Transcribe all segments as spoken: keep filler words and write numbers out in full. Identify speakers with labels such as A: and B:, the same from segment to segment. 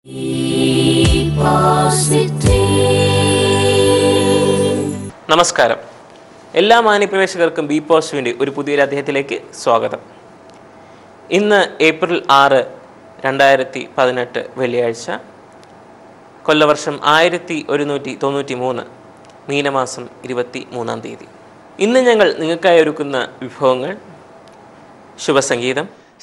A: നമസ്കാരം. എല്ലാ മാന്യപ്രേക്ഷകർക്കും ബി പോസിറ്റിവിൻ്റെ ഒരു പുതിയൊരു അധ്യായത്തിലേക്ക് സ്വാഗതം. ഇന്ന് ഏപ്രിൽ ആറ് രണ്ടായിരത്തി പതിനെട്ട് വെള്ളിയാഴ്ച, കൊല്ലവർഷം ആയിരത്തി ഒരുന്നൂറ്റി തൊണ്ണൂറ്റി മൂന്ന് മീനമാസം ഇരുപത്തി മൂന്നാം തീയതി. ഇന്ന് ഞങ്ങൾ നിങ്ങൾക്കായി ഒരുക്കുന്ന വിഭവങ്ങൾ: ശുഭസംഗീതം,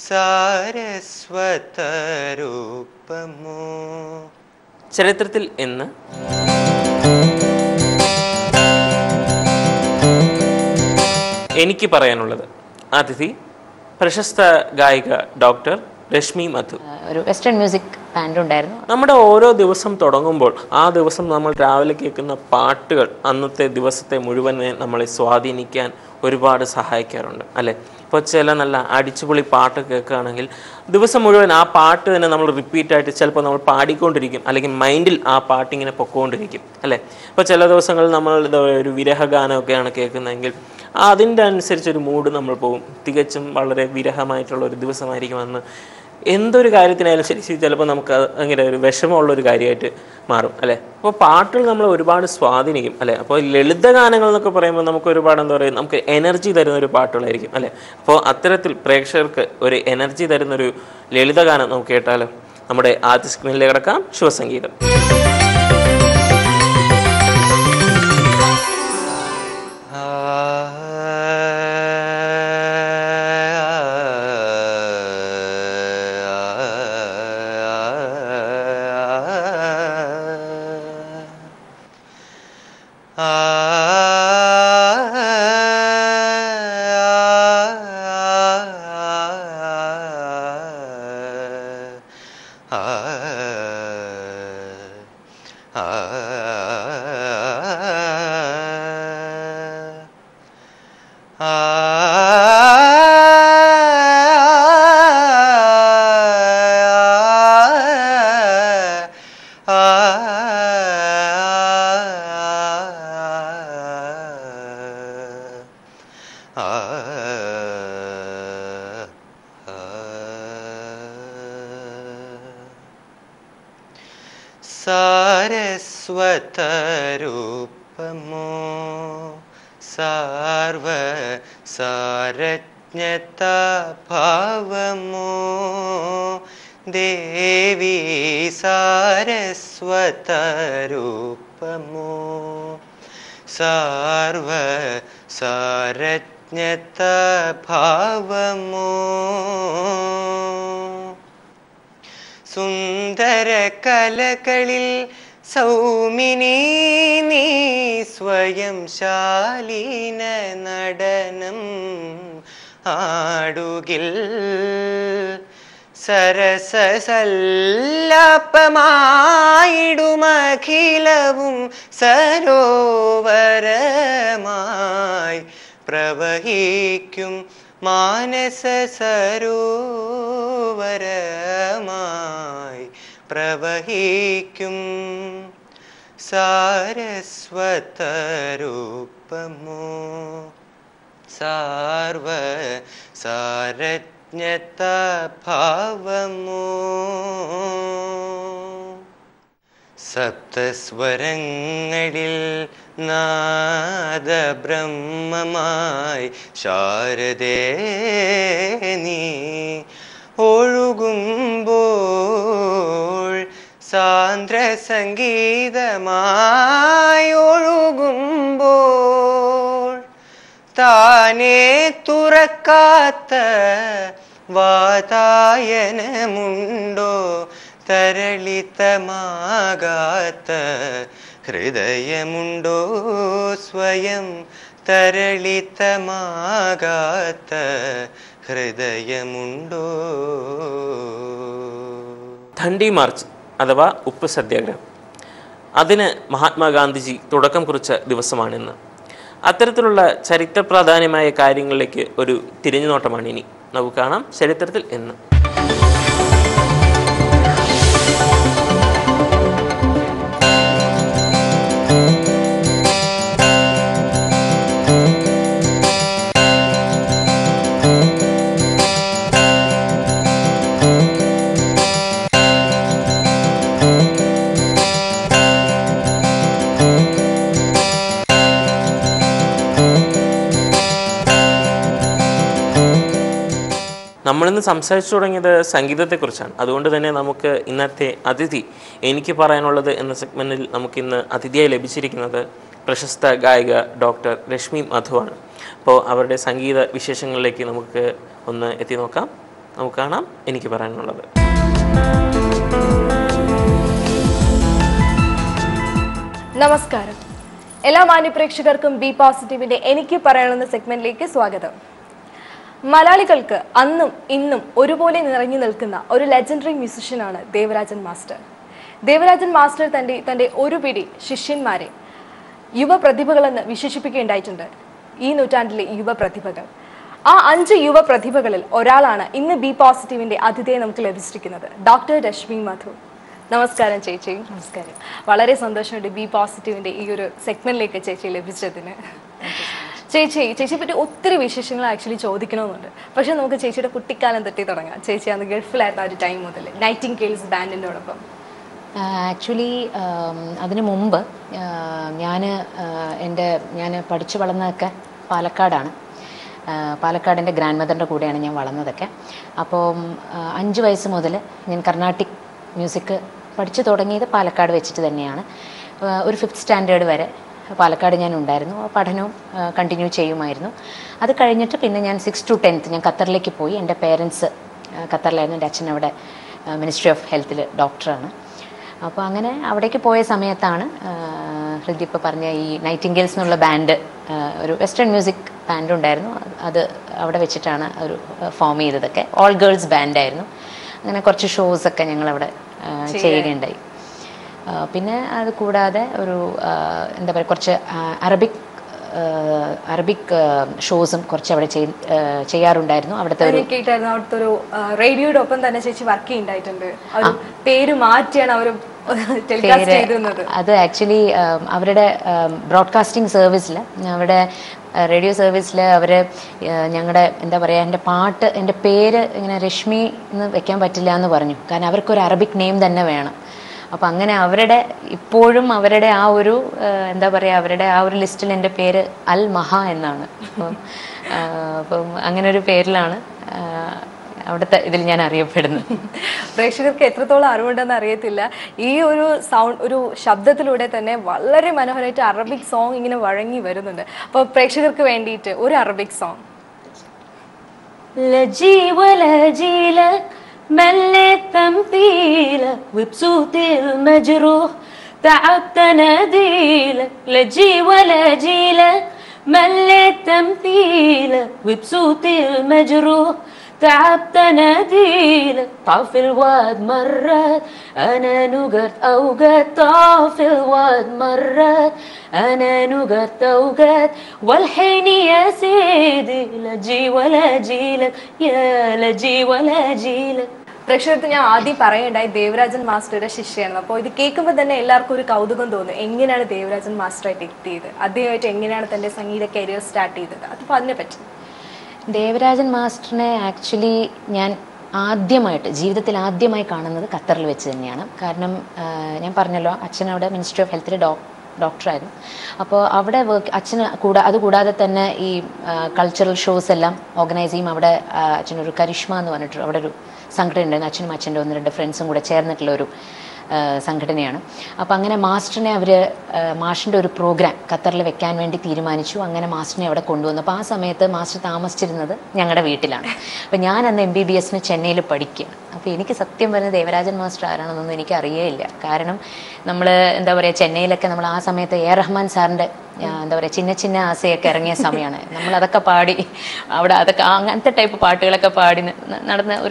B: സാരസ്വതരൂപമോ,
A: ചരിത്രത്തിൽ ഇന്ന്, എനിക്ക് പറയാനുള്ളത്. അതിഥി പ്രശസ്ത ഗായിക ഡോക്ടർ രശ്മി മധു.
C: ഒരു വെസ്റ്റേൺ മ്യൂസിക് ബാൻഡ് ഉണ്ടായിരുന്നു.
A: നമ്മുടെ ഓരോ ദിവസം തുടങ്ങുമ്പോൾ ആ ദിവസം നമ്മൾ രാവിലെ കേൾക്കുന്ന പാട്ടുകൾ അന്നത്തെ ദിവസത്തെ മുഴുവൻ നമ്മളെ സ്വാധീനിക്കാൻ ഒരുപാട് സഹായിക്കാറുണ്ട്, അല്ലേ? ഇപ്പോൾ ചില നല്ല അടിച്ചുപൊളി പാട്ട് കേൾക്കുകയാണെങ്കിൽ ദിവസം മുഴുവൻ ആ പാട്ട് തന്നെ നമ്മൾ റിപ്പീറ്റായിട്ട് ചിലപ്പോൾ നമ്മൾ പാടിക്കൊണ്ടിരിക്കും, അല്ലെങ്കിൽ മൈൻഡിൽ ആ പാട്ടിങ്ങനെ പൊക്കോണ്ടിരിക്കും, അല്ലേ? ഇപ്പോൾ ചില ദിവസങ്ങളിൽ നമ്മൾ ഒരു വിരഹഗാനമൊക്കെയാണ് കേൾക്കുന്നതെങ്കിൽ അതിൻ്റെ അനുസരിച്ചൊരു മൂഡ് നമ്മൾ പോകും. തികച്ചും വളരെ വിരഹമായിട്ടുള്ള ഒരു ദിവസമായിരിക്കും അന്ന്. എന്തൊരു കാര്യത്തിനായാലും ശരി, ചിലപ്പോൾ നമുക്ക് അങ്ങനെ ഒരു വിഷമമുള്ളൊരു കാര്യമായിട്ട് മാറും, അല്ലേ? അപ്പോൾ പാട്ടുകൾ നമ്മൾ ഒരുപാട് സ്വാധീനിക്കും, അല്ലേ? അപ്പോൾ ലളിതഗാനങ്ങൾ എന്നൊക്കെ പറയുമ്പോൾ നമുക്ക് ഒരുപാട് എന്താ പറയുക, നമുക്ക് എനർജി തരുന്ന ഒരു പാട്ടുകളായിരിക്കും, അല്ലേ? അപ്പോൾ അത്തരത്തിൽ പ്രേക്ഷകർക്ക് ഒരു എനർജി തരുന്നൊരു ലളിതഗാനം നമുക്ക് കേട്ടാലോ? നമ്മുടെ ആദ്യ സ്ക്രീനിലേക്ക് കിടക്കാം. ശുഭസംഗീതം.
B: സാരസ്വതരൂപമോ, സാർവ സാരജ്ഞതാ ഭാവമോ, ദേവി സാരസ്വതരൂപമോ, സാർവ സാരജ്ഞതാ ഭാവമോ, സുന്ദര കലകളിൽ സൗമിനി നീ സ്വയം ശാലീന നടനം ആടുകിൽ, സരസല്ലാപമായിടുമഖിലവും സരോവരമായി പ്രവഹിക്കും, മാനസ സരോവരമായി പ്രവഹിക്കും, സാരസ്വതരൂപമോ, സാർവ സാരജ്ഞതാ ഭാവമോ, സപ്തസ്വരങ്ങളിൽ നാദബ്രഹ്മമായി ശാരദേ നീ ഒഴുകുമ്പോൾ, സാന്ദ്ര സംഗീതമായി ഒഴുകുമ്പോൾ, താനേ തുറക്കാത്ത വാതായനമുണ്ടോ, തരളിതമാകാത്ത ഹൃദയമുണ്ടോ, സ്വയം തരളിതമാകാത്ത ഹൃദയമുണ്ടോ.
A: ദണ്ഡി മാർച്ച് അഥവാ ഉപ്പ് സത്യാഗ്രഹം, അതിന് മഹാത്മാഗാന്ധിജി തുടക്കം കുറിച്ച ദിവസമാണിന്ന്. അത്തരത്തിലുള്ള ചരിത്ര പ്രാധാന്യമായ കാര്യങ്ങളിലേക്ക് ഒരു തിരിഞ്ഞുനോട്ടമാണ് ഇനി നമുക്ക് കാണാം. ചരിത്രത്തിൽ ഇന്ന് നമ്മളിന്ന് സംസാരിച്ചു തുടങ്ങിയത് സംഗീതത്തെക്കുറിച്ചാണ്. അതുകൊണ്ട് തന്നെ നമുക്ക് ഇന്നത്തെ അതിഥി എനിക്ക് പറയാനുള്ളത് എന്ന സെഗ്മെൻറ്റിൽ നമുക്കിന്ന് അതിഥിയായി ലഭിച്ചിരിക്കുന്നത് പ്രശസ്ത ഗായിക ഡോക്ടർ രശ്മി മധുവാണ്. അപ്പോൾ അവരുടെ സംഗീത വിശേഷങ്ങളിലേക്ക് നമുക്ക് ഒന്ന് എത്തി നോക്കാം. നമുക്ക് കാണാം എനിക്ക് പറയാനുള്ളത്.
D: നമസ്കാരം, എല്ലാ മാന്യപ്രേക്ഷകർക്കും ബി പോസിറ്റീവിന്റെ എനിക്ക് പറയാനുള്ള സെഗ്മെന്റിലേക്ക് സ്വാഗതം. മലയാളികൾക്ക് അന്നും ഇന്നും ഒരുപോലെ നിറഞ്ഞു നിൽക്കുന്ന ഒരു ലെജൻഡറി മ്യൂസിഷ്യനാണ് ദേവരാജൻ മാസ്റ്റർ. ദേവരാജൻ മാസ്റ്റർ തൻ്റെ തൻ്റെ ഒരു പിടി ശിഷ്യന്മാരെ യുവപ്രതിഭകളെന്ന് വിശേഷിപ്പിക്കുകയുണ്ടായിട്ടുണ്ട്. ഈ നൂറ്റാണ്ടിലെ യുവപ്രതിഭകൾ, ആ അഞ്ച് യുവ പ്രതിഭകളിൽ ഒരാളാണ് ഇന്ന് ബി പോസിറ്റീവിന്റെ അതിഥിയെ നമുക്ക് ലഭിച്ചിരിക്കുന്നത്, ഡോക്ടർ രശ്മി മധു. നമസ്കാരം ചേച്ചി. നമസ്കാരം. വളരെ സന്തോഷമുണ്ട് ബി പോസിറ്റീവിന്റെ ഈ ഒരു സെഗ്മെന്റിലേക്ക് ചേച്ചി ലഭിച്ചതിന്. ചേച്ചി ചേച്ചിയെ പറ്റി ഒത്തിരി വിശേഷങ്ങൾ ആക്ച്വലി ചോദിക്കണമെന്നുണ്ട്. പക്ഷെ നമുക്ക് ചേച്ചിയുടെ കുട്ടിക്കാലം തൊട്ടി തുടങ്ങാം. ചേച്ചി അന്ന് ഗൾഫിലായിരുന്നു ആ ഒരു ടൈം മുതൽ നൈറ്റിംഗേൽസ് ബാൻഡിനോടൊപ്പം.
C: ആക്ച്വലി അതിനു മുമ്പ് ഞാൻ എൻ്റെ ഞാൻ പഠിച്ചു വളർന്നതൊക്കെ പാലക്കാടാണ്. പാലക്കാട് എൻ്റെ ഗ്രാൻഡ് മദറിൻ്റെ കൂടെയാണ് ഞാൻ വളർന്നതൊക്കെ. അപ്പോൾ അഞ്ച് വയസ്സ് മുതൽ ഞാൻ കർണാട്ടിക് മ്യൂസിക് പഠിച്ചു തുടങ്ങിയത് പാലക്കാട് വെച്ചിട്ട് തന്നെയാണ്. ഒരു ഫിഫ്ത്ത് സ്റ്റാൻഡേർഡ് വരെ പാലക്കാട് ഞാൻ ഉണ്ടായിരുന്നു. പഠനവും കണ്ടിന്യൂ ചെയ്യുമായിരുന്നു. അത് കഴിഞ്ഞിട്ട് പിന്നെ ഞാൻ സിക്സ് ടു ടെൻത്ത് ഞാൻ ഖത്തറിലേക്ക് പോയി. എൻ്റെ പേരൻസ് ഖത്തറിലായിരുന്നു. എൻ്റെ അച്ഛൻ അവിടെ മിനിസ്ട്രി ഓഫ് ഹെൽത്തിൽ ഡോക്ടറാണ്. അപ്പോൾ അങ്ങനെ അവിടേക്ക് പോയ സമയത്താണ് ഹൃദി ഇപ്പോൾ പറഞ്ഞ ഈ നൈറ്റിംഗേൽസ് എന്നുള്ള ബാൻഡ്, ഒരു വെസ്റ്റേൺ മ്യൂസിക് ബാൻഡ് ഉണ്ടായിരുന്നു. അത് അവിടെ വെച്ചിട്ടാണ് ഒരു ഫോം ചെയ്തതൊക്കെ. ഓൾ ഗേൾസ് ബാൻഡായിരുന്നു. അങ്ങനെ കുറച്ച് ഷോസൊക്കെ ഞങ്ങളവിടെ ചെയ്യുകയുണ്ടായി. പിന്നെ അത് കൂടാതെ ഒരു എന്താ പറയുക കുറച്ച് അറബിക് അറബിക് ഷോസും കുറച്ച് അവിടെ ചെയ്യാറുണ്ടായിരുന്നു. അവിടുത്തെ ഒരു
D: അവിടുത്തെ ഒരു റേഡിയോയുടെ ഒപ്പം തന്നെ ചേച്ചി വർക്ക് ചെയ്യുന്നുണ്ടായിട്ടുണ്ട്. പേര് മാറ്റിയാണ് അവർ
C: അത് ആക്ച്വലി അവരുടെ ബ്രോഡ്കാസ്റ്റിംഗ് സർവീസിൽ, അവരുടെ റേഡിയോ സർവീസിൽ അവർ ഞങ്ങളുടെ എന്താ പറയുക എൻ്റെ പാട്ട് എൻ്റെ പേര് ഇങ്ങനെ രശ്മി എന്ന് വെക്കാൻ പറ്റില്ല എന്ന് പറഞ്ഞു. കാരണം അവർക്കൊരു അറബിക് നെയിം തന്നെ വേണം. അപ്പം അങ്ങനെ അവരുടെ ഇപ്പോഴും അവരുടെ ആ ഒരു എന്താ പറയുക അവരുടെ ആ ഒരു ലിസ്റ്റിൽ എൻ്റെ പേര് അൽ മഹ എന്നാണ്. അപ്പം അപ്പം അങ്ങനെ ഒരു പേരിലാണ് അവിടുത്തെ ഇതിൽ ഞാൻ അറിയപ്പെടുന്നത്.
D: പ്രേക്ഷകർക്ക് എത്രത്തോളം അറിവുണ്ടെന്ന് അറിയത്തില്ല. ഈ ഒരു സൗണ്ട് ഒരു ശബ്ദത്തിലൂടെ തന്നെ വളരെ മനോഹരമായിട്ട് അറബിക് സോങ് ഇങ്ങനെ വഴങ്ങി വരുന്നുണ്ട്. അപ്പോൾ പ്രേക്ഷകർക്ക് വേണ്ടിയിട്ട് ഒരു അറബിക് സോങ്.
E: مليت تمثيلك وبصوتي المجروح تعبت اناديلك لجي ولا جيلك مليت تمثيلك وبصوتي المجروح تعبت اناديلك طاف الواد مرات انا نقرت اوقات طاف الواد مرات انا نقرت اوقات والحين يا سيدي لجي ولا جيلك يا لجي ولا جيلك.
D: പ്രേക്ഷകർക്ക് ഞാൻ ആദ്യം പറയേണ്ടായി ദേവരാജൻ മാസ്റ്ററുടെ ശിഷ്യയാണ്. അപ്പോൾ ഇത് കേൾക്കുമ്പോൾ തന്നെ എല്ലാവർക്കും ഒരു കൗതുകം തോന്നും, എങ്ങനെയാണ് ദേവരാജൻ മാസ്റ്ററായിട്ട് എത്തിയത്, അദ്ദേഹമായിട്ട് എങ്ങനെയാണ് തൻ്റെ സംഗീത കരിയർ സ്റ്റാർട്ട് ചെയ്തത്, അതിപ്പോൾ അതിനെ പറ്റി.
C: ദേവരാജൻ മാസ്റ്ററിനെ ആക്ച്വലി ഞാൻ ആദ്യമായിട്ട് ജീവിതത്തിൽ ആദ്യമായി കാണുന്നത് ഖത്തറിൽ വെച്ച് തന്നെയാണ്. കാരണം ഞാൻ പറഞ്ഞല്ലോ അച്ഛൻ അവിടെ മിനിസ്ട്രി ഓഫ് ഹെൽത്തിൽ ഡോ ഡോക്ടറായിരുന്നു. അപ്പോൾ അവിടെ വർക്ക് അച്ഛന് കൂടാ അതുകൂടാതെ തന്നെ ഈ കൾച്ചറൽ ഷോസ് എല്ലാം ഓർഗനൈസ് ചെയ്യും. അവിടെ അച്ഛനൊരു കരിഷ്മ എന്ന് പറഞ്ഞിട്ട് അവിടെ ഒരു സംഘടന ഉണ്ടായിരുന്നു. അച്ഛനും അച്ഛൻ്റെ ഒന്ന് രണ്ട് ഫ്രണ്ട്സും കൂടെ ചേർന്നിട്ടുള്ള ഒരു സംഘടനയാണ്. അപ്പോൾ അങ്ങനെ മാസ്റ്ററിനെ അവർ മാഷിൻ്റെ ഒരു പ്രോഗ്രാം ഖത്തറിൽ വെക്കാൻ വേണ്ടി തീരുമാനിച്ചു. അങ്ങനെ മാസ്റ്ററിനെ അവിടെ കൊണ്ടുവന്നു. അപ്പോൾ ആ സമയത്ത് മാസ്റ്റർ താമസിച്ചിരുന്നത് ഞങ്ങളുടെ വീട്ടിലാണ്. അപ്പോൾ ഞാൻ അന്ന് എം ബി ബി എസിന് ചെന്നൈയിൽ പഠിക്കുകയാണ്. അപ്പോൾ എനിക്ക് സത്യം പറഞ്ഞ ദേവരാജൻ മാസ്റ്റർ ആരാണെന്നൊന്നും എനിക്ക് അറിയേയില്ല. കാരണം നമ്മൾ എന്താ പറയുക ചെന്നൈയിലൊക്കെ നമ്മൾ ആ സമയത്ത് എ റഹ്മാൻ സാറിൻ്റെ എന്താ പറയുക ചിന്ന ചിന്ന ആസയൊക്കെ ഇറങ്ങിയ സമയമാണ്. നമ്മൾ അതൊക്കെ പാടി അവിടെ അതൊക്കെ അങ്ങനത്തെ ടൈപ്പ് പാട്ടുകളൊക്കെ പാടി നടന്ന ഒരു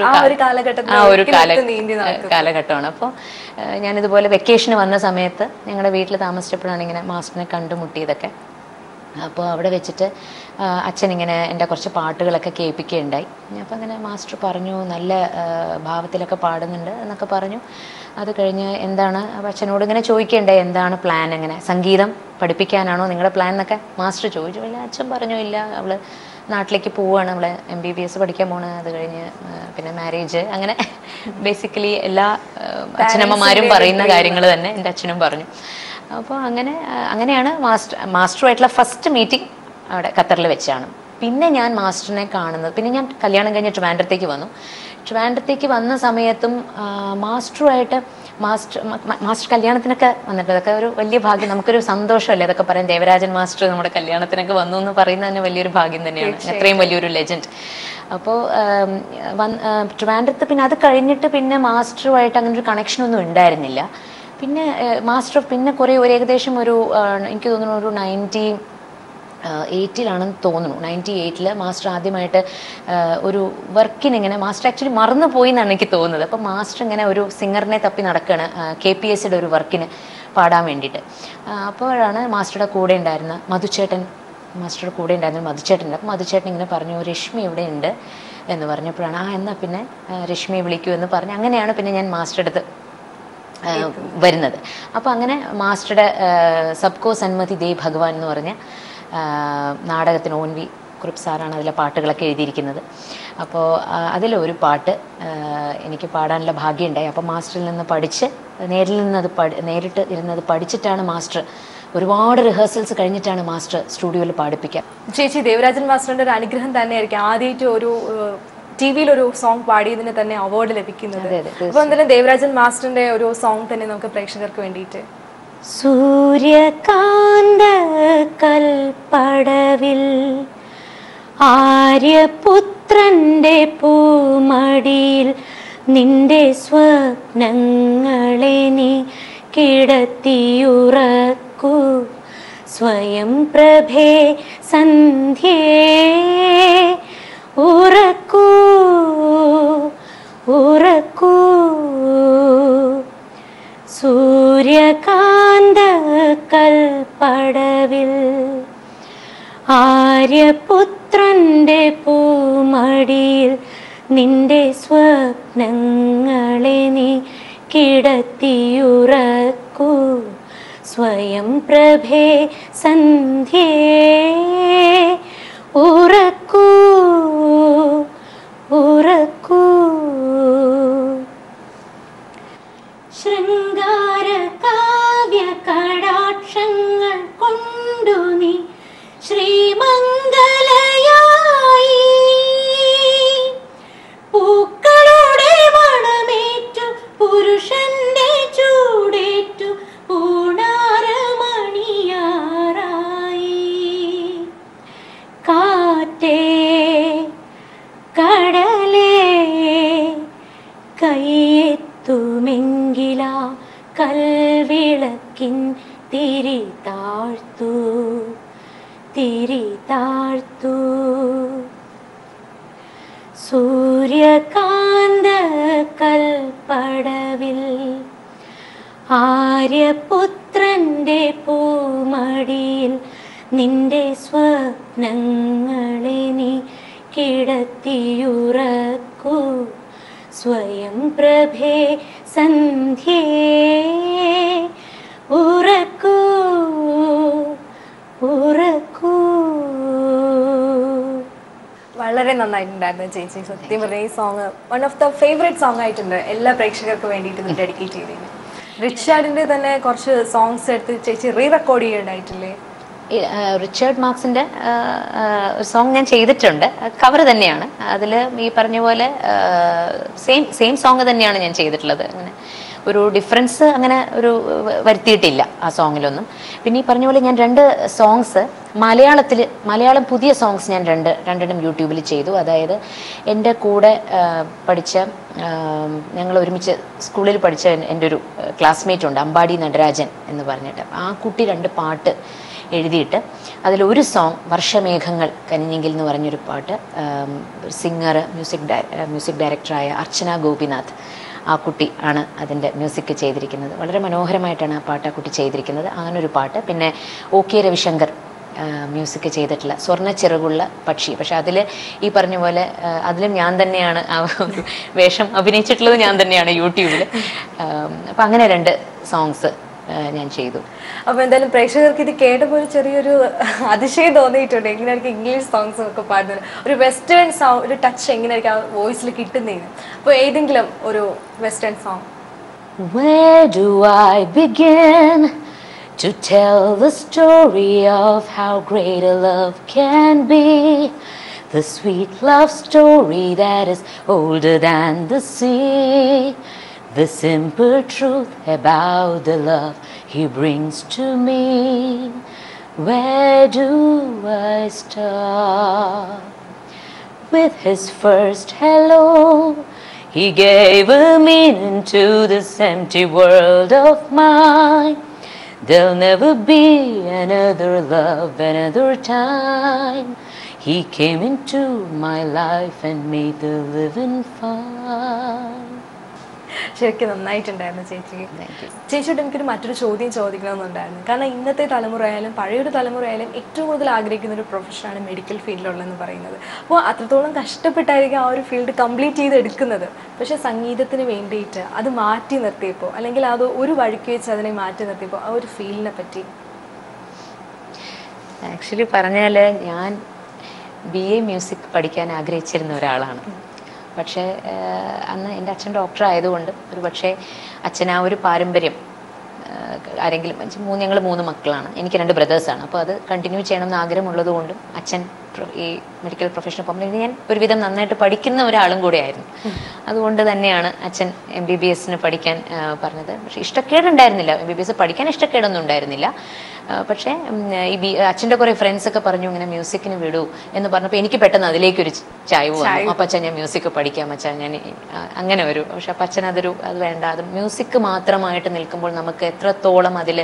C: ആ ഒരു കാല കാലഘട്ടമാണ്. അപ്പോൾ ഞാനിതുപോലെ വെക്കേഷന് വന്ന സമയത്ത് ഞങ്ങളുടെ വീട്ടിൽ താമസിച്ചപ്പോഴാണ് ഇങ്ങനെ മാസ്റ്ററിനെ കണ്ടുമുട്ടിയതൊക്കെ. അപ്പോൾ അവിടെ വെച്ചിട്ട് അച്ഛനിങ്ങനെ എൻ്റെ കുറച്ച് പാട്ടുകളൊക്കെ കേൾപ്പിക്കുകയുണ്ടായി. അപ്പോൾ അങ്ങനെ മാസ്റ്റർ പറഞ്ഞു നല്ല ഭാവത്തിലൊക്കെ പാടുന്നുണ്ട് എന്നൊക്കെ പറഞ്ഞു. അത് കഴിഞ്ഞ് എന്താണ് അച്ഛനോട് ഇങ്ങനെ ചോദിക്കേണ്ടേ എന്താണ് പ്ലാൻ, എങ്ങനെ സംഗീതം പഠിപ്പിക്കാനാണോ നിങ്ങളുടെ പ്ലാൻ എന്നൊക്കെ മാസ്റ്റർ ചോദിച്ചു. ഇല്ല അച്ഛൻ പറഞ്ഞു ഇല്ല അവൾ നാട്ടിലേക്ക് പോവുകയാണ്, അവൾ എം ബി ബി എസ് പഠിക്കാൻ പോണ്, അത് കഴിഞ്ഞ് പിന്നെ മാരേജ്, അങ്ങനെ ബേസിക്കലി എല്ലാ അച്ഛനമ്മമാരും പറയുന്ന കാര്യങ്ങൾ തന്നെ എൻ്റെ അച്ഛനും പറഞ്ഞു. അപ്പോൾ അങ്ങനെ അങ്ങനെയാണ് മാസ്റ്റർ മാസ്റ്ററുമായിട്ടുള്ള ഫസ്റ്റ് മീറ്റിംഗ് അവിടെ ഖത്തറിൽ വെച്ചാണ്. പിന്നെ ഞാൻ മാസ്റ്ററിനെ കാണുന്നത്, പിന്നെ ഞാൻ കല്യാണം കഴിഞ്ഞ് ട്രിവാൻഡ്രത്തേക്ക് വന്നു. ട്രിവാൻഡ്രത്തേക്ക് വന്ന സമയത്തും മാസ്റ്ററുമായിട്ട് മാസ്റ്റർ മാസ്റ്റർ കല്യാണത്തിനൊക്കെ വന്നിട്ട് അതൊക്കെ ഒരു വലിയ ഭാഗ്യം, നമുക്കൊരു സന്തോഷമല്ലേ അതൊക്കെ പറയാം. ദേവരാജൻ മാസ്റ്റർ നമ്മുടെ കല്യാണത്തിനൊക്കെ വന്നു എന്ന് പറയുന്നത് തന്നെ വലിയൊരു ഭാഗ്യം തന്നെയാണ്, അത്രയും വലിയൊരു ലെജൻഡ്. അപ്പോൾ ട്രിവാൻഡ്രത്ത് പിന്നെ അത് കഴിഞ്ഞിട്ട് പിന്നെ മാസ്റ്ററുമായിട്ട് അങ്ങനെ ഒരു കണക്ഷനൊന്നും ഉണ്ടായിരുന്നില്ല. പിന്നെ മാസ്റ്റർ പിന്നെ കുറേ ഒരു ഏകദേശം ഒരു എനിക്ക് തോന്നുന്നു ഒരു നയൻറ്റി എയ്റ്റിലാണെന്ന് തോന്നുന്നു നയൻറ്റി എയ്റ്റിൽ മാസ്റ്റർ ആദ്യമായിട്ട് ഒരു വർക്കിന് ഇങ്ങനെ മാസ്റ്റർ ആക്ച്വലി മറന്നു പോയി എന്നാണ് എനിക്ക് തോന്നുന്നത്. അപ്പോൾ മാസ്റ്റർ ഇങ്ങനെ ഒരു സിംഗറിനെ തപ്പി നടക്കുകയാണ് കെ പി എസ് സിയുടെ ഒരു വർക്കിന് പാടാൻ വേണ്ടിയിട്ട്. അപ്പോഴാണ് മാസ്റ്ററുടെ കൂടെ ഉണ്ടായിരുന്ന മധുചേട്ടൻ മാസ്റ്ററുടെ കൂടെ ഉണ്ടായിരുന്ന മധുചേട്ടൻ അപ്പം മധുചേട്ടൻ ഇങ്ങനെ പറഞ്ഞു രശ്മി ഇവിടെ ഉണ്ട് എന്ന് പറഞ്ഞപ്പോഴാണ് ആ എന്നാൽ പിന്നെ രശ്മിയെ വിളിക്കൂ എന്ന് പറഞ്ഞ് അങ്ങനെയാണ് പിന്നെ ഞാൻ മാസ്റ്ററുടെ അടുത്ത് വരുന്നത്. അപ്പോൾ അങ്ങനെ മാസ്റ്ററുടെ സബ്കോ സന്മതി ദേ ഭഗവാൻ എന്ന് പറഞ്ഞ നാടകത്തിന് ഓൻ വി കുറുപ്പ് സാറാണ് അതിലെ പാട്ടുകളൊക്കെ എഴുതിയിരിക്കുന്നത്. അപ്പോൾ അതിലൊരു പാട്ട് എനിക്ക് പാടാനുള്ള ഭാഗ്യമുണ്ടായി. അപ്പോൾ മാസ്റ്ററിൽ നിന്ന് പഠിച്ച് നേരിൽ നിന്നത് പഠി നേരിട്ട് ഇരുന്നത് പഠിച്ചിട്ടാണ് മാസ്റ്റർ ഒരുപാട് റിഹേഴ്സൽസ് കഴിഞ്ഞിട്ടാണ് മാസ്റ്റർ സ്റ്റുഡിയോയിൽ പാടിപ്പിക്കുക.
D: ചേച്ചി ദേവരാജൻ മാസ്റ്ററിന്റെ ഒരു അനുഗ്രഹം തന്നെയായിരിക്കും ആദ്യമായിട്ട് ഒരു ടി വിയിലൊരു സോങ് പാടിയതിന് തന്നെ അവാർഡ് ലഭിക്കുന്നത്. അപ്പോൾ എന്തായാലും ദേവരാജൻ മാസ്റ്ററിന്റെ ഒരു സോങ് തന്നെ നമുക്ക് പ്രേക്ഷകർക്ക് വേണ്ടിയിട്ട്.
E: സൂര്യകാന്ത കൽപ്പടവിൽ ആര്യപുത്രന്റെ പൂമടിയിൽ നിന്റെ സ്വപ്നങ്ങളെ നീ കിടത്തിയുറക്കൂ സ്വയം പ്രഭേ സന്ധ്യേ ഉറക്കൂ ഉറക്കൂ സൂര്യകാന്ത കൽപ്പടവിൽ ആര്യപുത്രന്റെ പൂമടിയിൽ നിന്റെ സ്വപ്നങ്ങളെ നീ കിടത്തിയുറക്കൂ സ്വയം പ്രഭേ സന്ധ്യേ ഉറക്കൂ ഉറക്കൂ ശൃംഗാര കാവ്യ കടാക്ഷങ്ങൾ കൊണ്ടു നീ ശ്രീമംഗലയായി പൂക്കളുടെ മണമേറ്റു പുരുഷന്റെ ചൂടേറ്റു പൂണാരമണിയാറായി കാറ്റേ കടലേ കൈയെത്തുമെങ്കിലാ കൽവിളക്കിൻ തിരി താഴ്ത്തു തിരി താഴ്ത്തു സൂര്യകാന്ത കൽപ്പടവിൽ ആര്യപുത്രന്റെ പൂമടിയിൽ നിന്റെ സ്വപ്നങ്ങളെ നീ കിടത്തിയുറക്കൂ സ്വയം പ്രഭേ സന്ധ്യേ ഉറക്കൂ ഉറക്കൂ.
D: വളരെ നന്നായിട്ടുണ്ടായിരുന്നു ചേച്ചി. സത്യം പറഞ്ഞ ഈ song one of the favourite song ആയിട്ടുണ്ട് എല്ലാ പ്രേക്ഷകർക്ക് വേണ്ടിയിട്ട് ഡെഡിക്കേറ്റ് ചെയ്തതിന്. റിച്ചാർഡിന്റെ തന്നെ കുറച്ച് സോങ്സ് എടുത്ത് ചേച്ചി റീ റെക്കോർഡ് ചെയ്യേണ്ടായിട്ടില്ലേ?
C: റിച്ചാർഡ് മാർക്സിൻ്റെ ഒരു സോങ് ഞാൻ ചെയ്തിട്ടുണ്ട്, കവർ തന്നെയാണ്. അതിൽ ഈ പറഞ്ഞ പോലെ സെയിം സെയിം സോങ് തന്നെയാണ് ഞാൻ ചെയ്തിട്ടുള്ളത്. അങ്ങനെ ഒരു ഡിഫറൻസ് അങ്ങനെ ഒരു വരുത്തിയിട്ടില്ല ആ സോങ്ങിലൊന്നും. പിന്നെ ഈ പറഞ്ഞ പോലെ ഞാൻ രണ്ട് സോങ്സ് മലയാളത്തിൽ മലയാളം പുതിയ സോങ്സ് ഞാൻ രണ്ട് രണ്ടെണ്ണം യൂട്യൂബിൽ ചെയ്തു. അതായത് എൻ്റെ കൂടെ പഠിച്ച ഞങ്ങൾ ഒരുമിച്ച് സ്കൂളിൽ പഠിച്ച എൻ്റെ ഒരു ക്ലാസ്മേറ്റ് ഉണ്ട്, അമ്പാടി നടരാജൻ എന്ന് പറഞ്ഞിട്ട്. ആ കുട്ടി രണ്ട് പാട്ട് എഴുതിയിട്ട് അതിലൊരു സോങ് വർഷമേഘങ്ങൾ കനിഞ്ഞെങ്കിൽ എന്ന് പറഞ്ഞൊരു പാട്ട് സിംഗർ മ്യൂസിക് മ്യൂസിക് ഡയറക്ടറായ അർച്ചന ഗോപിനാഥ് ആ കുട്ടി ആണ് അതിൻ്റെ മ്യൂസിക് ചെയ്തിരിക്കുന്നത്. വളരെ മനോഹരമായിട്ടാണ് ആ പാട്ട് ആ കുട്ടി ചെയ്തിരിക്കുന്നത്. അങ്ങനൊരു പാട്ട്. പിന്നെ ഒ കെ രവിശങ്കർ മ്യൂസിക് ചെയ്തിട്ടുള്ള സ്വർണ്ണ ചിറകുള്ള പക്ഷി. പക്ഷെ അതിൽ ഈ പറഞ്ഞ പോലെ അതിലും ഞാൻ തന്നെയാണ് ആ ഒരു വേഷം അഭിനയിച്ചിട്ടുള്ളത്, ഞാൻ തന്നെയാണ് യൂട്യൂബിൽ. അപ്പം അങ്ങനെ രണ്ട് സോങ്സ് ഞാൻ ചെയ്തു.
D: അപ്പൊ എന്തായാലും പ്രേക്ഷകർക്ക് ഇത് കേട്ടപ്പോൾ ഒരു ചെറിയൊരു അതിശയം തോന്നിയിട്ടുണ്ട്. എങ്ങനെയായിരിക്കും ഇംഗ്ലീഷ് സോങ്സ് ഒക്കെ പാടുന്നത്, ഒരു വെസ്റ്റേൺ സോങ് ഒരു ടച്ച് എങ്ങനെയായിരിക്കും ആ വോയിസിൽ കിട്ടുന്നതിന്. അപ്പോൾ ഏതെങ്കിലും ഒരു western song.
C: Where do I begin to tell the story of how great a love can be. The sweet love story that is older than the sea. The simple truth about the love he brings to me. Where do I start? With his first hello, he gave a meaning to this empty world of mine. There'll never be another love, another time. He came into my life and made the living fun.
D: ശരിക്കും നന്നായിട്ടുണ്ടായിരുന്നു ചേച്ചിക്ക്. ചേച്ചിയോട് എനിക്കൊരു മറ്റൊരു ചോദ്യം ചോദിക്കണമെന്നുണ്ടായിരുന്നു. കാരണം ഇന്നത്തെ തലമുറയായാലും പഴയൊരു തലമുറയായാലും ഏറ്റവും കൂടുതൽ ആഗ്രഹിക്കുന്ന ഒരു പ്രൊഫഷനാണ് മെഡിക്കൽ ഫീൽഡിലുള്ളതെന്ന് പറയുന്നത്. അപ്പോൾ അത്രത്തോളം കഷ്ടപ്പെട്ടായിരിക്കും ആ ഒരു ഫീൽഡ് കംപ്ലീറ്റ് ചെയ്തെടുക്കുന്നത്. പക്ഷേ സംഗീതത്തിന് വേണ്ടിയിട്ട് അത് മാറ്റി നിർത്തിയപ്പോൾ, അല്ലെങ്കിൽ അത് ഒരു വഴിക്ക് വെച്ച് അതിനെ മാറ്റി നിർത്തിയപ്പോൾ ആ ഒരു ഫീൽഡിനെ പറ്റി
C: ആക്ച്വലി പറഞ്ഞാൽ ഞാൻ ബി എ മ്യൂസിക് പഠിക്കാൻ ആഗ്രഹിച്ചിരുന്ന ഒരാളാണ്. പക്ഷേ അന്ന് എൻ്റെ അച്ഛൻ ഡോക്ടർ ആയതുകൊണ്ട് ഒരു പക്ഷേ അച്ഛൻ ആ ഒരു പാരമ്പര്യം ആരെങ്കിലും മൂന്ന് ഞങ്ങൾ മൂന്ന് മക്കളാണ്, എനിക്ക് രണ്ട് ബ്രദേഴ്സാണ്. അപ്പോൾ അത് കണ്ടിന്യൂ ചെയ്യണമെന്ന് ആഗ്രഹമുള്ളത് കൊണ്ടും അച്ഛൻ ഈ മെഡിക്കൽ പ്രൊഫഷണൽ പോകുമ്പോൾ ഞാൻ ഒരുവിധം നന്നായിട്ട് പഠിക്കുന്ന ഒരാളും കൂടെ ആയിരുന്നു. അതുകൊണ്ട് തന്നെയാണ് അച്ഛൻ എം ബി ബി എസിന് പഠിക്കാൻ പറഞ്ഞത്. പക്ഷേ ഇഷ്ടക്കേടുണ്ടായിരുന്നില്ല, എം ബി ബി എസ് പഠിക്കാൻ ഇഷ്ടക്കേടൊന്നും ഉണ്ടായിരുന്നില്ല. പക്ഷേ ഈ ബി അച്ഛൻ്റെ കുറേ ഫ്രണ്ട്സൊക്കെ പറഞ്ഞു ഇങ്ങനെ മ്യൂസിക്കിന് വിടൂ എന്ന് പറഞ്ഞപ്പോൾ എനിക്ക് പെട്ടെന്ന് അതിലേക്കൊരു ചായ്വ് വന്നു. അപ്പം അച്ഛൻ ഞാൻ മ്യൂസിക് പഠിക്കാം അച്ഛൻ, ഞാൻ അങ്ങനെ ഒരു പക്ഷെ അപ്പം അച്ഛൻ അതൊരു അത് വേണ്ട, അത് മ്യൂസിക് മാത്രമായിട്ട് നിൽക്കുമ്പോൾ നമുക്ക് എത്രത്തോളം അതിൽ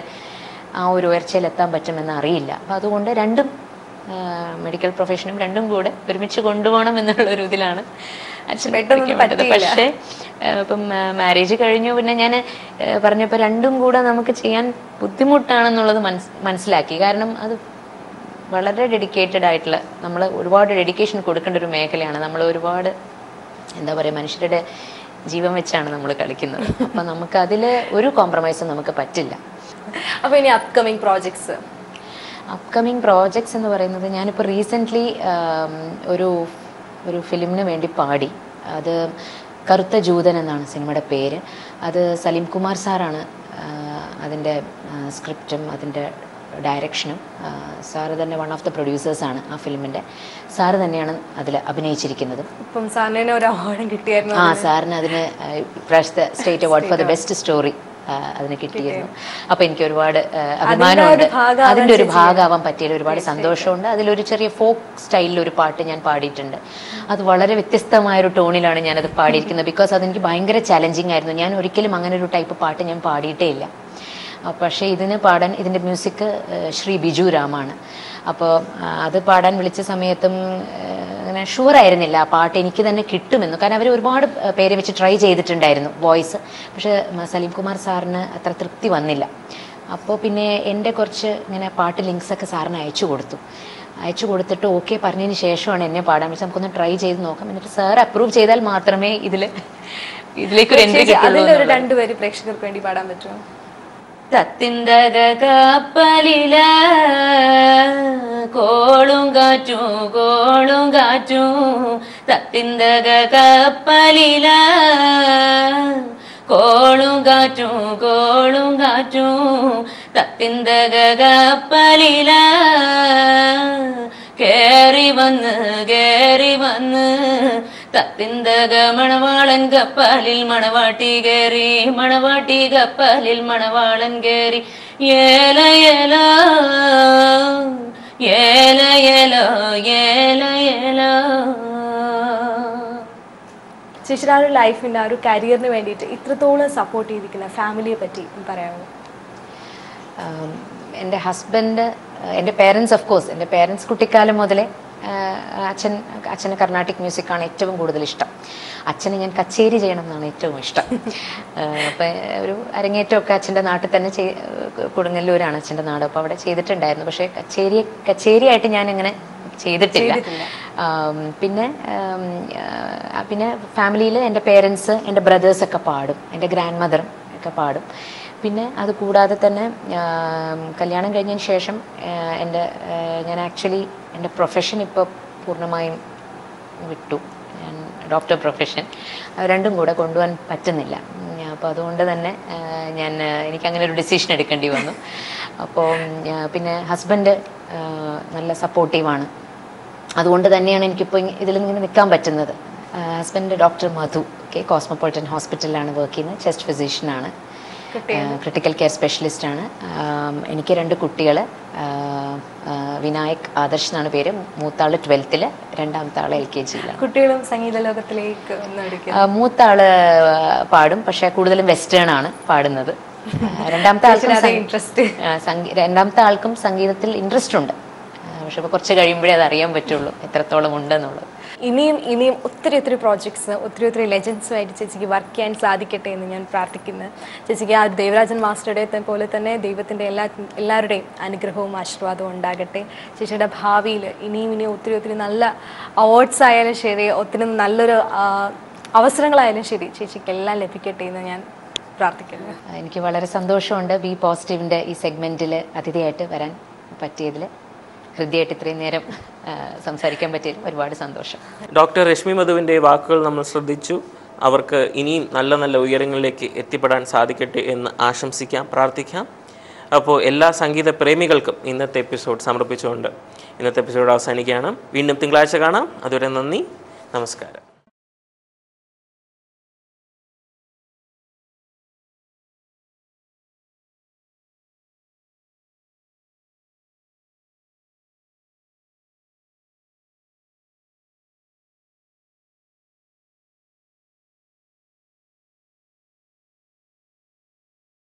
C: ആ ഒരു ഉയർച്ചയിലെത്താൻ പറ്റുമെന്ന് അറിയില്ല. അപ്പം അതുകൊണ്ട് രണ്ടും മെഡിക്കൽ പ്രൊഫഷനും രണ്ടും കൂടെ ഒരുമിച്ച് കൊണ്ടുപോകണം എന്നുള്ളൊരു ഇതിലാണ് അച്ഛൻ പറ്റത്. പക്ഷേ ഇപ്പം മാരേജ് കഴിഞ്ഞു പിന്നെ ഞാൻ പറഞ്ഞപ്പോൾ രണ്ടും കൂടെ നമുക്ക് ചെയ്യാൻ ബുദ്ധിമുട്ടാണെന്നുള്ളത് മനസ് മനസ്സിലാക്കി കാരണം അത് വളരെ ഡെഡിക്കേറ്റഡ് ആയിട്ടുള്ള, നമ്മൾ ഒരുപാട് ഡെഡിക്കേഷൻ കൊടുക്കേണ്ട ഒരു മേഖലയാണ്. നമ്മൾ ഒരുപാട് എന്താ പറയുക മനുഷ്യരുടെ ജീവൻ വെച്ചാണ് നമ്മൾ കളിക്കുന്നത്. അപ്പം നമുക്ക് അതിൽ ഒരു കോംപ്രമൈസും നമുക്ക് പറ്റില്ല.
D: അപ്പോൾ ഇനി അപ്കമിങ് പ്രോജക്ട്സ്
C: അപ്കമിങ് പ്രോജക്ട്സ് എന്ന് പറയുന്നത് ഞാനിപ്പോൾ റീസെൻ്റ്ലി ഒരു ഒരു ഫിലിമിന് വേണ്ടി പാടി. അത് കറുത്ത ജൂതൻ എന്നാണ് സിനിമയുടെ പേര്. അത് സലീം കുമാർ സാറാണ് അതിൻ്റെ സ്ക്രിപ്റ്റും അതിൻ്റെ ഡയറക്ഷനും. സാറ് തന്നെ വൺ ഓഫ് ദ പ്രൊഡ്യൂസേഴ്സാണ് ആ ഫിലിമിൻ്റെ. സാറ് തന്നെയാണ് അതിൽ അഭിനയിച്ചിരിക്കുന്നത്.
D: ഇപ്പം സാറിന് ഒരു അവാർഡും കിട്ടിയായിരുന്നു.
C: ആ സാറിന് അതിന് ഇപ്രാവശ്യത്തെ state award for the best story അതിന് കിട്ടിയിരുന്നു. അപ്പം എനിക്ക് ഒരുപാട് അഭിമാനമുണ്ട്, അതിൻ്റെ ഒരു ഭാഗമാവാൻ പറ്റിയതിൽ ഒരുപാട് സന്തോഷമുണ്ട്. അതിലൊരു ചെറിയ ഫോക്ക് സ്റ്റൈലിൽ ഒരു പാട്ട് ഞാൻ പാടിയിട്ടുണ്ട്. അത് വളരെ വ്യത്യസ്തമായൊരു ടോണിലാണ് ഞാനത് പാടിയിരിക്കുന്നത്. ബിക്കോസ് അതെനിക്ക് ഭയങ്കര ചലഞ്ചിങ് ആയിരുന്നു. ഞാൻ ഒരിക്കലും അങ്ങനെ ഒരു ടൈപ്പ് പാട്ട് ഞാൻ പാടിയിട്ടേ ഇല്ല. പക്ഷേ ഇതിന് പാടാൻ ഇതിൻ്റെ മ്യൂസിക് ശ്രീ ബിജു രാമാണ്. അപ്പോൾ അത് പാടാൻ വിളിച്ച സമയത്തും അങ്ങനെ ഷുവർ ആയിരുന്നില്ല ആ പാട്ട് എനിക്ക് തന്നെ കിട്ടുമെന്ന്. കാരണം അവർ ഒരുപാട് പേരെ വെച്ച് ട്രൈ ചെയ്തിട്ടുണ്ടായിരുന്നു വോയിസ്. പക്ഷേ സലീം കുമാർ സാറിന് അത്ര തൃപ്തി വന്നില്ല. അപ്പോൾ പിന്നെ എൻ്റെ കുറച്ച് ഇങ്ങനെ പാട്ട് ലിങ്ക്സൊക്കെ സാറിന് അയച്ചു കൊടുത്തു. അയച്ചു കൊടുത്തിട്ട് ഓക്കെ പറഞ്ഞതിന് ശേഷമാണ് എന്നെ പാടാൻ വെച്ചാൽ നമുക്കൊന്ന് ട്രൈ ചെയ്ത് നോക്കാം. എന്നിട്ട് സാർ അപ്രൂവ് ചെയ്താൽ മാത്രമേ ഇതിൽ ഇതിലേക്കൊരു എൻട്രി കിട്ടുള്ളൂ.
D: രണ്ടുപേര് പ്രേക്ഷകർക്ക് വേണ്ടി പാടാൻ പറ്റുമോ?
C: തത്തിന്തക കപ്പലില കോളും കാറ്റും കോളും കാറ്റും തത്തിന്തക കപ്പലില കോളും കാറ്റും കോളും കാറ്റും തത്തിന്തക കപ്പലില കേറി വന്ന് കേറി വന്ന് തത്തിന്തക മണവാളൻ കപ്പലിൽ മണവാട്ടി കേറി മണവാട്ടി കപ്പലിൽ മണവാളൻ കേറി ഏല ഏല ഏല ഏല ഏല ഏല.
D: ചേച്ചിയുടെ ആ ഒരു ലൈഫിൻ്റെ ആ ഒരു കരിയറിന് വേണ്ടിയിട്ട് ഇത്രത്തോളം സപ്പോർട്ട് ചെയ്തിരിക്കുന്ന ഫാമിലിയെ പറ്റി പറയാമോ?
C: എൻ്റെ ഹസ്ബൻഡ്, എൻ്റെ പേരൻസ്, ഓഫ് കോഴ്സ് എൻ്റെ പേരൻസ് കുട്ടിക്കാലം മുതലേ അച്ഛൻ അച്ഛന് കർണാട്ടിക് മ്യൂസിക്കാണ് ഏറ്റവും കൂടുതൽ ഇഷ്ടം. അച്ഛന് ഞാൻ കച്ചേരി ചെയ്യണം എന്നാണ് ഏറ്റവും ഇഷ്ടം. അപ്പം ഒരു അരങ്ങേറ്റമൊക്കെ അച്ഛൻ്റെ നാട്ടിൽ തന്നെ ചെയ് കൊടുങ്ങല്ലൂരാണ് അച്ഛൻ്റെ നാട്. അപ്പോൾ അവിടെ ചെയ്തിട്ടുണ്ടായിരുന്നു. പക്ഷേ കച്ചേരി കച്ചേരിയായിട്ട് ഞാനിങ്ങനെ ചെയ്തിട്ടില്ല. പിന്നെ പിന്നെ ഫാമിലിയിൽ എൻ്റെ പേരൻസ്, എൻ്റെ ബ്രദേഴ്സൊക്കെ പാടും, എൻ്റെ ഗ്രാൻഡ് മദറും ഒക്കെ പാടും. പിന്നെ അത് കൂടാതെ തന്നെ കല്യാണം കഴിഞ്ഞതിന് ശേഷം എൻ്റെ ഞാൻ ആക്ച്വലി എൻ്റെ പ്രൊഫഷൻ ഇപ്പോൾ പൂർണ്ണമായും വിട്ടു. ഞാൻ ഡോക്ടർ പ്രൊഫഷൻ രണ്ടും കൂടെ കൊണ്ടുപോകാൻ പറ്റുന്നില്ല. അപ്പോൾ അതുകൊണ്ട് തന്നെ ഞാൻ എനിക്ക് അങ്ങനെ ഒരു ഡിസിഷൻ എടുക്കേണ്ടി വന്നു. അപ്പോൾ പിന്നെ ഹസ്ബൻഡ് നല്ല സപ്പോർട്ടീവാണ്. അതുകൊണ്ട് തന്നെയാണ് എനിക്കിപ്പോൾ ഇതിൽ ഇങ്ങനെ നിൽക്കാൻ പറ്റുന്നത്. Husband doctor Madhu, okay, cosmopolitan ഹോസ്പിറ്റലിലാണ് വർക്ക് ചെയ്യുന്നത്. ചെസ്റ്റ് ഫിസിഷ്യനാണ്, ക്രിട്ടിക്കൽ കെയർ സ്പെഷ്യലിസ്റ്റാണ്. എനിക്ക് രണ്ട് കുട്ടികൾ, വിനായക് ആദർശ് എന്നാണ് പേര്. മൂത്താള് ട്വൽത്തിൽ, രണ്ടാമത്തെ ആള് എൽ കെ ജിയിലാണ്.
D: കുട്ടികളും സംഗീത ലോകത്തിലേക്ക്
C: മൂത്താള് പാടും, പക്ഷെ കൂടുതലും വെസ്റ്റേൺ ആണ് പാടുന്നത്. രണ്ടാമത്തെ ആൾക്കും
D: ഇൻട്രസ്റ്റ്
C: രണ്ടാമത്തെ ആൾക്കും സംഗീതത്തിൽ ഇൻട്രസ്റ്റ് ഉണ്ട്. പക്ഷെ ഇപ്പോൾ കുറച്ച് കഴിയുമ്പോഴേ അത് അറിയാൻ പറ്റുള്ളൂ എത്രത്തോളം ഉണ്ടെന്നുള്ളത്.
D: ഇനിയും ഇനിയും ഒത്തിരി ഒത്തിരി പ്രോജക്ട്സ്, ഒത്തിരി ഒത്തിരി ലെജൻസുമായിട്ട് ചേച്ചിക്ക് വർക്ക് ചെയ്യാൻ സാധിക്കട്ടെ എന്ന് ഞാൻ പ്രാർത്ഥിക്കുന്നു. ചേച്ചിക്ക് ആ ദേവരാജൻ മാസ്റ്ററുടെ പോലെ തന്നെ ദൈവത്തിൻ്റെ എല്ലാ എല്ലാവരുടെയും അനുഗ്രഹവും ആശീർവാദവും ഉണ്ടാകട്ടെ. ചേച്ചിയുടെ ഭാവിയിൽ ഇനിയും ഇനിയും ഒത്തിരി ഒത്തിരി നല്ല അവാർഡ്സ് ആയാലും ശരി, ഒത്തിരി നല്ലൊരു അവസരങ്ങളായാലും ശരി, ചേച്ചിക്ക് എല്ലാം ലഭിക്കട്ടെ എന്ന് ഞാൻ പ്രാർത്ഥിക്കുന്നു.
C: എനിക്ക് വളരെ സന്തോഷമുണ്ട് ബി പോസിറ്റീവിൻ്റെ ഈ സെഗ്മെൻറ്റിൽ അതിഥിയായിട്ട് വരാൻ പറ്റിയതിൽ. ഹൃദയമായിട്ട് ഇത്രയും നേരം സംസാരിക്കാൻ പറ്റിയതിൽ ഒരുപാട് സന്തോഷം.
A: ഡോക്ടർ രശ്മി മധുവിൻ്റെ വാക്കുകൾ നമ്മൾ ശ്രദ്ധിച്ചു. അവർക്ക് ഇനിയും നല്ല നല്ല ഉയരങ്ങളിലേക്ക് എത്തിപ്പെടാൻ സാധിക്കട്ടെ എന്ന് ആശംസിക്കാം, പ്രാർത്ഥിക്കാം. അപ്പോൾ എല്ലാ സംഗീത പ്രേമികൾക്കും ഇന്നത്തെ എപ്പിസോഡ് സമർപ്പിച്ചുകൊണ്ട് ഇന്നത്തെ എപ്പിസോഡ് അവസാനിക്കുകയാണ്. വീണ്ടും തിങ്കളാഴ്ച കാണാം. അതുവരെ നന്ദി, നമസ്കാരം.